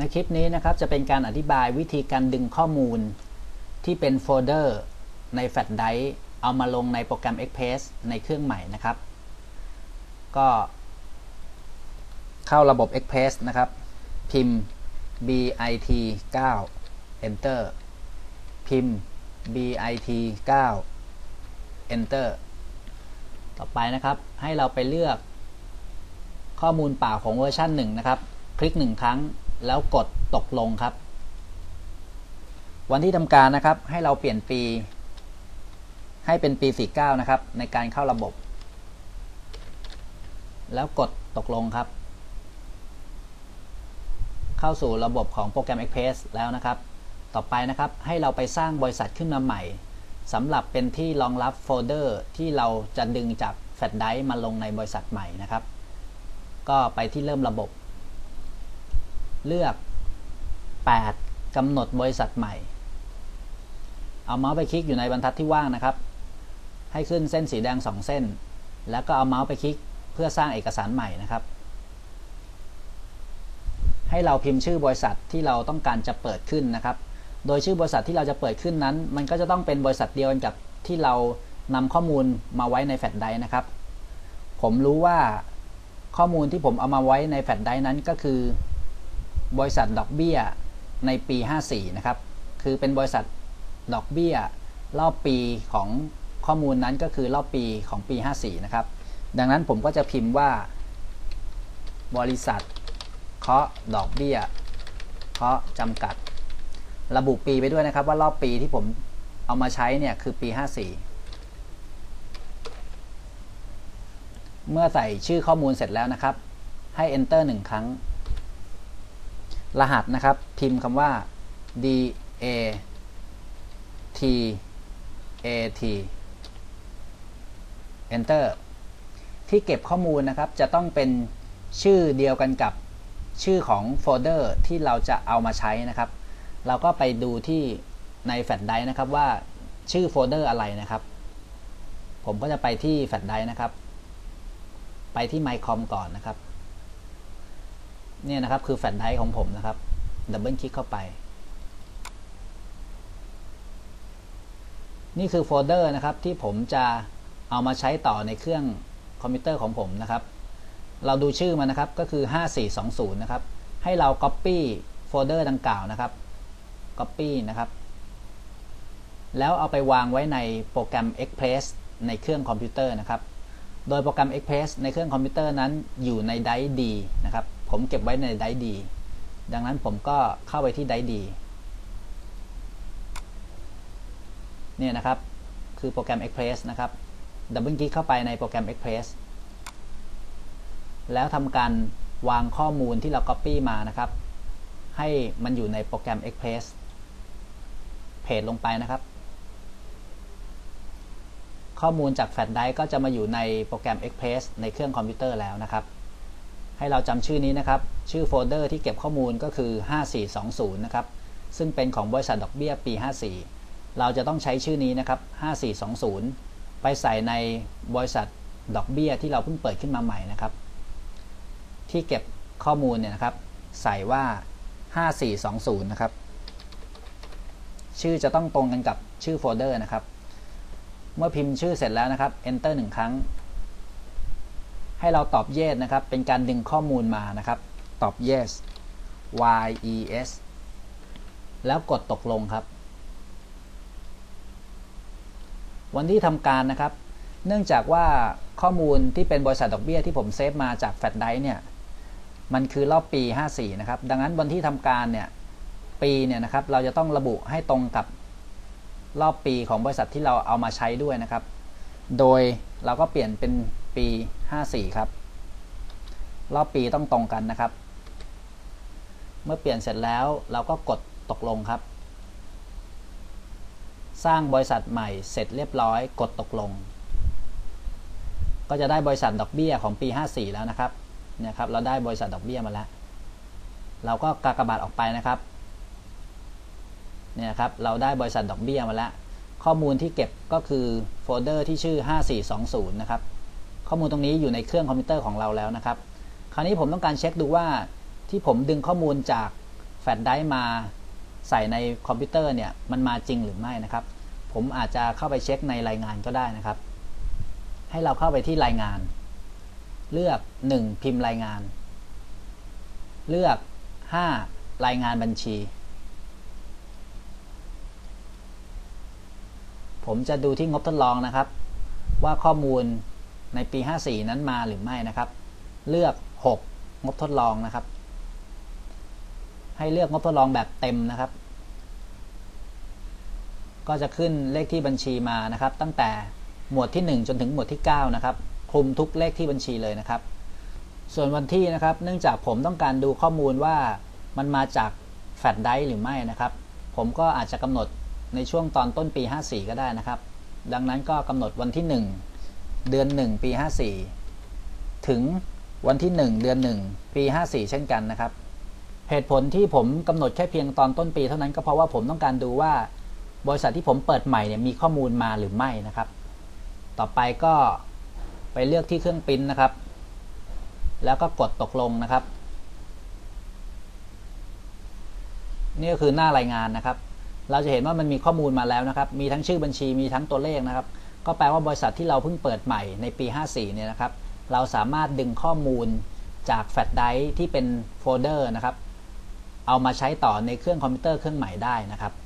ในคลิปนี้นะครับจะเป็นการอธิบายวิธีการดึงข้อมูลที่เป็นโฟลเดอร์ในแฟลชไดรฟ์เอามาลงในโปรแกรม Express ในเครื่องใหม่นะครับก็เข้าระบบ Express นะครับพิมพ์ bit 9 enter พิมพ์ bit 9 enter ต่อไปนะครับให้เราไปเลือกข้อมูลเปล่าของเวอร์ชัน1นะครับคลิก1ครั้งแล้วกดตกลงครับวันที่ทำการนะครับให้เราเปลี่ยนปีให้เป็นปี49นะครับในการเข้าระบบแล้วกดตกลงครับเข้าสู่ระบบของโปรแกรม Express แล้วนะครับต่อไปนะครับให้เราไปสร้างบริษัทขึ้นมาใหม่สำหรับเป็นที่รองรับโฟลเดอร์ที่เราจะดึงจากแฟลชไดรฟ์มาลงในบริษัทใหม่นะครับก็ไปที่เริ่มระบบเลือก8กำหนดบริษัทใหม่เอาเมาส์ไปคลิกอยู่ในบรรทัดที่ว่างนะครับให้ขึ้นเส้นสีแดง2เส้นแล้วก็เอาเมาส์ไปคลิกเพื่อสร้างเอกสารใหม่นะครับให้เราพิมพ์ชื่อบริษัทที่เราต้องการจะเปิดขึ้นนะครับโดยชื่อบริษัทที่เราจะเปิดขึ้นนั้นมันก็จะต้องเป็นบริษัทเดียวกันกับที่เรานำข้อมูลมาไว้ในแฟลชไดรฟ์นะครับผมรู้ว่าข้อมูลที่ผมเอามาไว้ในแฟลชไดรฟ์นั้นก็คือบริษัทดอกเบี้ยในปี54นะครับคือเป็นบริษัทดอกเบี้ยรอบปีของข้อมูลนั้นก็คือรอบปีของปี54นะครับดังนั้นผมก็จะพิมพ์ว่าบริษัทเคาะดอกเบี้ยเคาะจำกัดระบุปีไปด้วยนะครับว่ารอบปีที่ผมเอามาใช้เนี่ยคือปี54เมื่อใส่ชื่อข้อมูลเสร็จแล้วนะครับให้ enter 1ครั้งรหัสนะครับพิมพ์คำว่า DAT enter ที่เก็บข้อมูลนะครับจะต้องเป็นชื่อเดียวกันกับชื่อของโฟลเดอร์ที่เราจะเอามาใช้นะครับเราก็ไปดูที่ในแฟลชไดรฟ์นะครับว่าชื่อโฟลเดอร์อะไรนะครับผมก็จะไปที่แฟลชไดรฟ์นะครับไปที่ mycom ก่อนนะครับเนี่ยนะครับคือแฟลชไดรฟ์ของผมนะครับดับเบิลคลิกเข้าไปนี่คือโฟลเดอร์นะครับที่ผมจะเอามาใช้ต่อในเครื่องคอมพิวเตอร์ของผมนะครับเราดูชื่อมันนะครับก็คือ5420นะครับให้เรา copy โฟลเดอร์ดังกล่าวนะครับ copy นะครับแล้วเอาไปวางไว้ในโปรแกรม Express ในเครื่องคอมพิวเตอร์นะครับโดยโปรแกรม Express ในเครื่องคอมพิวเตอร์นั้นอยู่ในไดรฟ์ D นะครับผมเก็บไว้ในไดรฟ์ D ดังนั้นผมก็เข้าไปที่ไดรฟ์ D เนี่ยนะครับคือโปรแกรม Express นะครับดับเบิลคลิกเข้าไปในโปรแกรม Express แล้วทำการวางข้อมูลที่เรา Copy มานะครับให้มันอยู่ในโปรแกรม Express เพจลงไปนะครับข้อมูลจากแฟลชไดรฟ์ก็จะมาอยู่ในโปรแกรม Express ในเครื่องคอมพิวเตอร์แล้วนะครับให้เราจำชื่อนี้นะครับชื่อโฟลเดอร์ที่เก็บข้อมูลก็คือ5420นะครับซึ่งเป็นของบริษัทดอกเบี้ยปี54เราจะต้องใช้ชื่อนี้นะครับ5420ไปใส่ในบริษัทดอกเบี้ยที่เราเพิ่งเปิดขึ้นมาใหม่นะครับที่เก็บข้อมูลเนี่ยนะครับใส่ว่า5420นะครับชื่อจะต้องตรงกันกับชื่อโฟลเดอร์นะครับเมื่อพิมพ์ชื่อเสร็จแล้วนะครับ enter 1ครั้งให้เราตอบ yes นะครับเป็นการดึงข้อมูลมานะครับตอบ yes yes แล้วกดตกลงครับวันที่ทำการนะครับเนื่องจากว่าข้อมูลที่เป็นบริษัทดอกเบี้ยที่ผมเซฟมาจากแฟลชไดรฟ์เนี่ยมันคือรอบปี54นะครับดังนั้นวันที่ทำการเนี่ยปีเนี่ยนะครับเราจะต้องระบุให้ตรงกับรอบปีของบริษัทที่เราเอามาใช้ด้วยนะครับโดยเราก็เปลี่ยนเป็นปี54ครับรอบปีต้องตรงกันนะครับเมื่อเปลี่ยนเสร็จแล้วเราก็กดตกลงครับสร้างบริษัทใหม่เสร็จเรียบร้อยกดตกลงก็จะได้บริษัทดอกเบี้ยของปี54แล้วนะครับเนี่ยครับเราได้บริษัทดอกเบี้ยมาแล้วเราก็กากบาทออกไปนะครับเนี่ยครับเราได้บริษัทดอกเบี้ยมาแล้วข้อมูลที่เก็บก็คือโฟลเดอร์ที่ชื่อ5420นะครับข้อมูลตรงนี้อยู่ในเครื่องคอมพิวเตอร์ของเราแล้วนะครับคราวนี้ผมต้องการเช็คดูว่าที่ผมดึงข้อมูลจากแฟลชไดรฟ์มาใส่ในคอมพิวเตอร์เนี่ยมันมาจริงหรือไม่นะครับผมอาจจะเข้าไปเช็คในรายงานก็ได้นะครับให้เราเข้าไปที่รายงานเลือก1พิมพ์รายงานเลือก5รายงานบัญชีผมจะดูที่งบทดลองนะครับว่าข้อมูลในปี54นั้นมาหรือไม่นะครับเลือก6งบทดลองนะครับให้เลือกงบทดลองแบบเต็มนะครับก็จะขึ้นเลขที่บัญชีมานะครับตั้งแต่หมวดที่1จนถึงหมวดที่9นะครับคลุมทุกเลขที่บัญชีเลยนะครับส่วนวันที่นะครับเนื่องจากผมต้องการดูข้อมูลว่ามันมาจากแฟลชไดรฟ์หรือไม่นะครับผมก็อาจจะกำหนดในช่วงตอนต้นปี54ก็ได้นะครับดังนั้นก็กำหนดวันที่1เดือน1ปี54ถึงวันที่1เดือน1ปี54เช่นกันนะครับเหตุผลที่ผมกำหนดแค่เพียงตอนต้นปีเท่านั้นก็เพราะว่าผมต้องการดูว่าบริษัทที่ผมเปิดใหม่เนี่ยมีข้อมูลมาหรือไม่นะครับต่อไปก็ไปเลือกที่เครื่องปริ้นนะครับแล้วก็กดตกลงนะครับนี่ก็คือหน้ารายงานนะครับเราจะเห็นว่ามันมีข้อมูลมาแล้วนะครับมีทั้งชื่อบัญชีมีทั้งตัวเลขนะครับก็แปลว่าบริษัทที่เราเพิ่งเปิดใหม่ในปี54เนี่ยนะครับเราสามารถดึงข้อมูลจากแฟลชไดรฟ์ที่เป็นโฟลเดอร์นะครับเอามาใช้ต่อในเครื่องคอมพิวเตอร์เครื่องใหม่ได้นะครับ